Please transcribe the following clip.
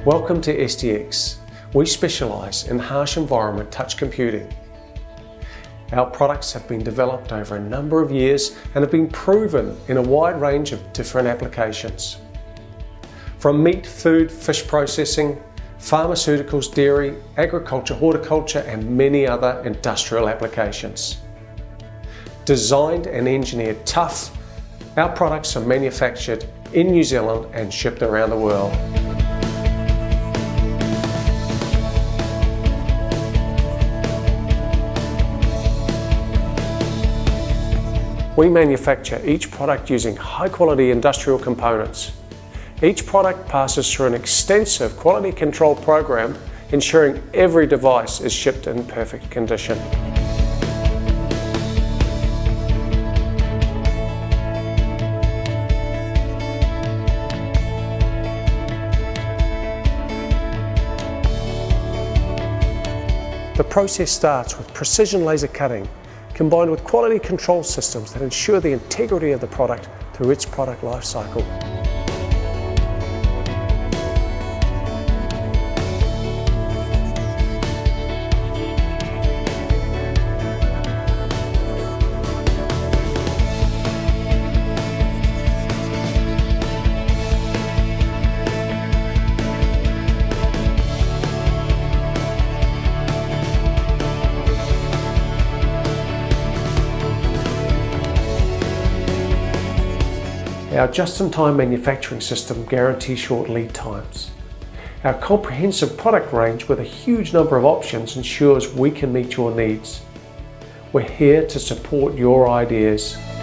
Welcome to STX. We specialise in harsh environment touch computing. Our products have been developed over a number of years and have been proven in a wide range of different applications. From meat, food, fish processing, pharmaceuticals, dairy, agriculture, horticulture and many other industrial applications. Designed and engineered tough, our products are manufactured in New Zealand and shipped around the world. We manufacture each product using high-quality industrial components. Each product passes through an extensive quality control program, ensuring every device is shipped in perfect condition. The process starts with precision laser cutting, combined with quality control systems that ensure the integrity of the product through its product life cycle. Our just-in-time manufacturing system guarantees short lead times. Our comprehensive product range with a huge number of options ensures we can meet your needs. We're here to support your ideas.